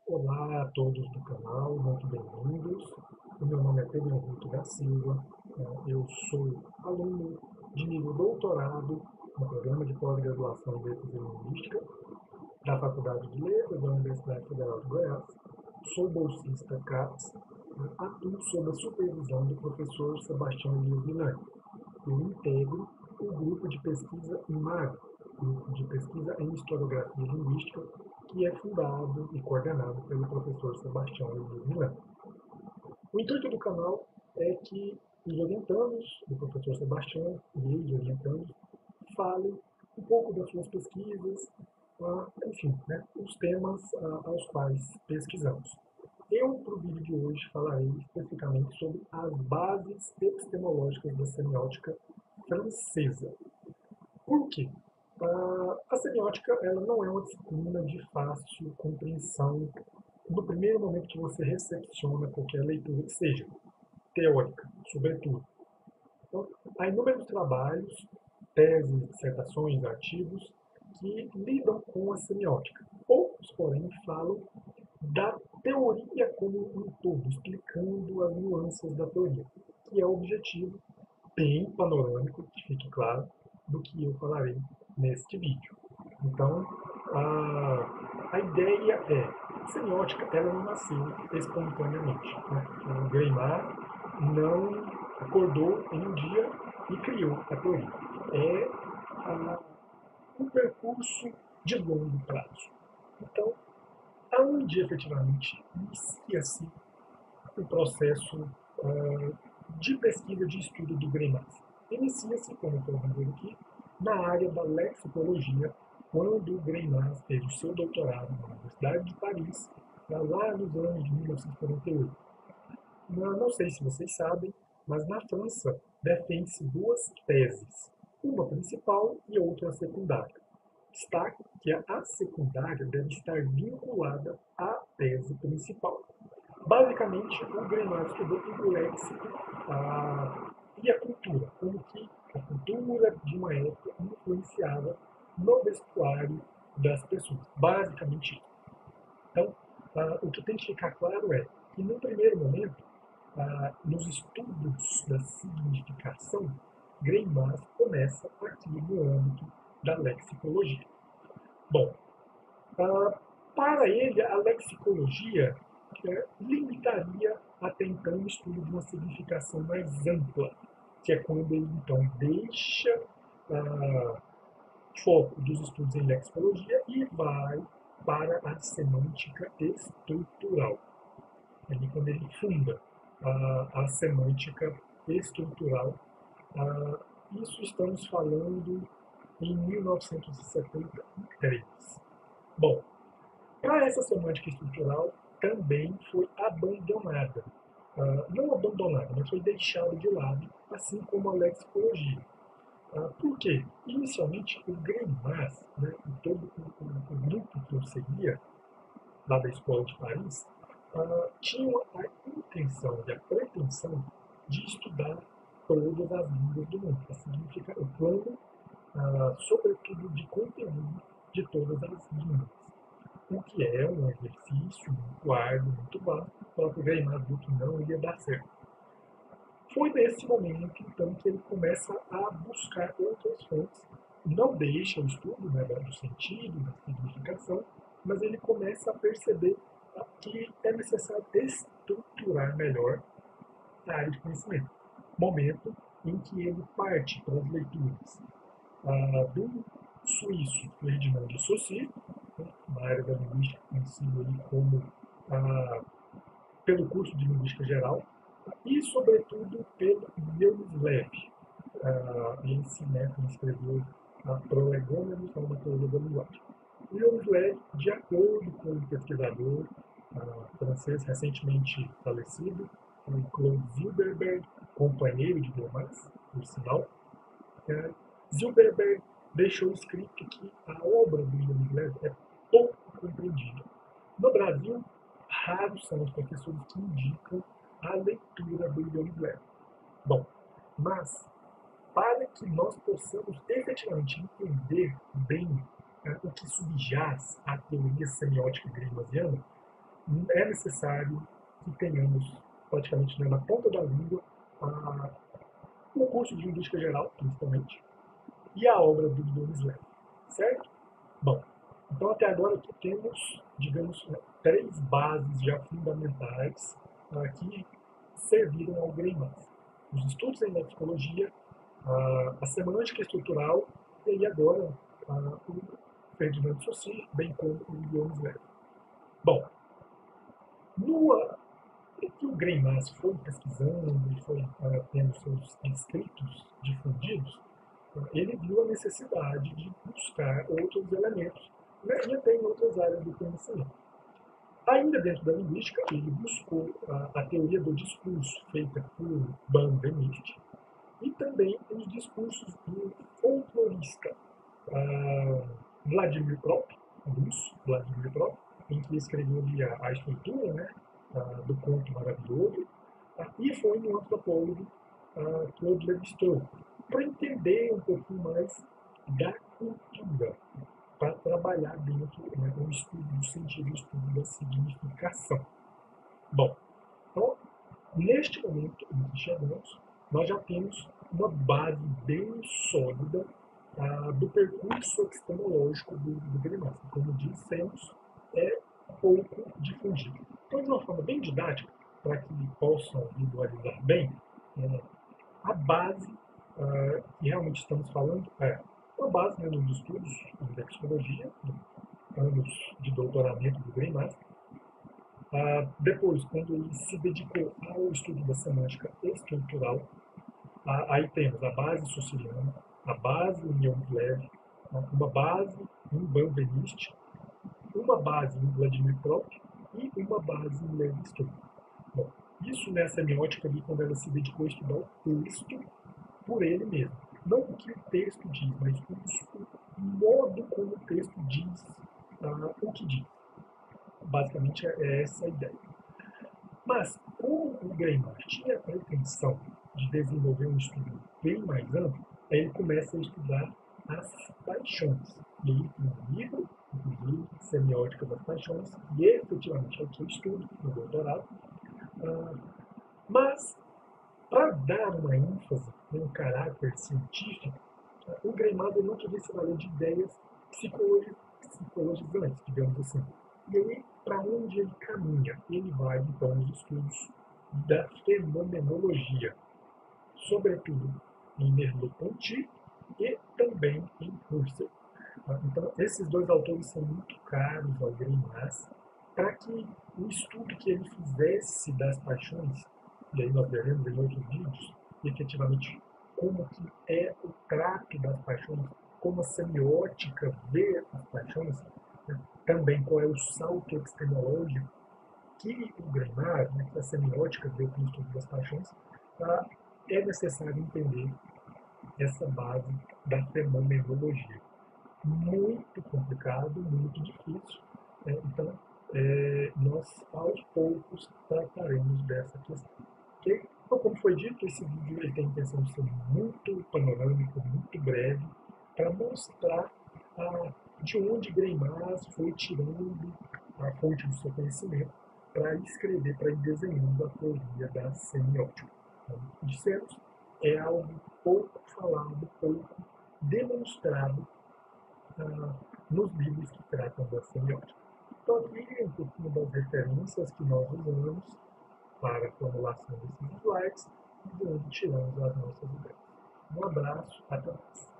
Olá a todos do canal, muito bem-vindos. O meu nome é Pedro Henrique da Silva, eu sou aluno de nível doutorado no programa de pós-graduação em Letras e Linguística da Faculdade de Letras da Universidade Federal de Goiás. Sou bolsista CAPES, atuo sob a supervisão do professor Sebastião Elias Milani. Eu integro o grupo de pesquisa IMAG, grupo de pesquisa em historiografia linguística, que é fundado e coordenado pelo professor Sebastião Elias Milani. O intuito do canal é que os orientandos do professor Sebastião e ex-orientandos falem um pouco das suas pesquisas, enfim, né, os temas aos quais pesquisamos. Eu, para o vídeo de hoje, falarei especificamente sobre as bases epistemológicas da semiótica francesa. Por quê? A semiótica ela não é uma disciplina de fácil compreensão no primeiro momento que você recepciona qualquer leitura que seja, teórica, sobretudo. Então, há inúmeros trabalhos, teses, dissertações, artigos que lidam com a semiótica. Poucos, porém, falam da teoria como um todo, explicando as nuances da teoria, que é o objetivo bem panorâmico, que fique claro, do que eu falarei neste vídeo. Então, a ideia é, semiótica ela não nasceu espontaneamente. Né? O Greimar não acordou em um dia e criou a teoria. É um percurso de longo prazo. Então, aonde efetivamente inicia-se o processo de pesquisa de estudo do Greimas? Inicia-se, como estou vendo aqui, na área da lexicologia, quando o Greimas fez o seu doutorado na Universidade de Paris, lá nos anos de 1948. Não sei se vocês sabem, mas na França defende-se duas teses, uma principal e outra secundária. Destaque que a secundária deve estar vinculada à tese principal. Basicamente, o Greimas estudou o léxico e a cultura, como que a cultura de uma época influenciava no vestuário das pessoas. Basicamente isso. Então, o que tem que ficar claro é que, no primeiro momento, nos estudos da significação, Greimas começa aqui no âmbito da lexicologia. Bom, para ele, a lexicologia limitaria até então o estudo de uma significação mais ampla, que é quando ele então deixa foco dos estudos em lexicologia e vai para a semântica estrutural. Ali quando ele funda a semântica estrutural, isso estamos falando em 1973. Bom, para essa semântica estrutural também foi abandonada. Não abandonada, mas foi deixada de lado, assim como a lexicologia. Por quê? Inicialmente, o Greimas, né, todo o grupo que eu seguia, lá da Escola de Paris, tinha a intenção e a pretensão de estudar todas as línguas do mundo. Significa o plano, sobretudo, de conteúdo de todas as línguas. O que é um exercício muito árduo, muito vasto, o próprio Greimas viu que não ia dar certo. Foi nesse momento, então, que ele começa a buscar outras fontes. Não deixa o estudo, né, do sentido, da significação, mas ele começa a perceber que é necessário estruturar melhor a área de conhecimento. Momento em que ele parte para as leituras do suíço Ferdinand de Saussure, né, na área da linguística conhecido ali como pelo curso de linguística geral, e, sobretudo, pelo Lev. Esse método escreveu Prolegômenos na uma teoria da linguagem. Lev, de acordo com um pesquisador francês recentemente falecido, o Claude Zilberberg, companheiro de Greimas, por sinal, Zilberberg deixou escrito que a obra do Lev é pouco compreendida. No Brasil, raros são os professores que indicam a leitura do Lev. Bom, mas para que nós possamos efetivamente entender bem o que subjaz à teoria semiótica greimasiana, é necessário que tenhamos, praticamente na ponta da língua, o curso de Linguística Geral, principalmente, e a obra do Guilherme Sleve, certo? Bom, então até agora aqui temos, digamos, três bases já fundamentais que serviram ao Greimas. Os estudos em lexicologia, a semântica estrutural e agora o Ferdinando Saussure, bem como o Guilherme Sleve. Bom, no que o Greimas foi pesquisando e foi tendo seus escritos difundidos, ele viu a necessidade de buscar outros elementos, né, e até em outras áreas do conhecimento. Ainda dentro da linguística, ele buscou a teoria do discurso, feita por Benveniste, e também os discursos do folclorista Vladimir Prop, russo, Vladimir Prop, em que escreveu ali a estrutura, né, do conto maravilhoso, e foi um antropólogo, Claude Lévi-Strauss, para entender um pouquinho mais da cultura, para trabalhar dentro do estudo do sentido, do estudo da significação. Bom, então, neste momento em que chegamos, nós já temos uma base bem sólida do percurso epistemológico do Greimas, que, como dissemos, é pouco difundido. Então, de uma forma bem didática, para que possam visualizar bem, a base que realmente estamos falando é uma base, né, nos estudos de lexicologia, anos de doutoramento do Greimas. Depois, quando ele se dedicou ao estudo da semântica estrutural, aí temos a base socialiana, a base em Young, uma base em Benveniste, uma base em Vladimir Prop e uma base em Lévi-Strauss. Bom, isso na semiótica ali, quando ela se dedicou a estudar o texto por ele mesmo. Não o que o texto diz, mas o modo como o texto diz o que diz. Basicamente é essa a ideia. Mas, como o Greimas tinha a pretensão de desenvolver um estudo bem mais amplo, aí ele começa a estudar as paixões. E aí tem um livro, inclusive, Semiótica das Paixões, que efetivamente é o que eu estudo no doutorado. Mas, para dar uma ênfase, um caráter científico, o Greimas não queria se valer de ideias psicologizantes, digamos assim. E aí, para onde ele caminha? Ele vai, então, aos estudos da fenomenologia, sobretudo em Merleau-Ponty e também em Husserl. Então, esses dois autores são muito caros ao Greimas, para que o estudo que ele fizesse das paixões, e aí nós veremos em outros vídeos, efetivamente, como que é o trato das paixões, como a semiótica vê as paixões, né? Também qual é o salto epistemológico que o Greimas, né, que a semiótica vê para o estudo das paixões, é necessário entender essa base da fenomenologia. Muito complicado, muito difícil, né? Então, nós aos poucos trataremos dessa questão. Okay? Então, como foi dito, esse vídeo ele tem a intenção de ser muito panorâmico, muito breve, para mostrar de onde Greimas foi tirando a fonte do seu conhecimento para escrever, para ir desenhando a teoria da semiótica. Como dissemos, é algo pouco falado, pouco demonstrado nos livros que tratam da semiótica. Então, aqui um pouquinho das referências que nós usamos para a formulação desses slides e de onde tiramos as nossas ideias. Um abraço, até mais.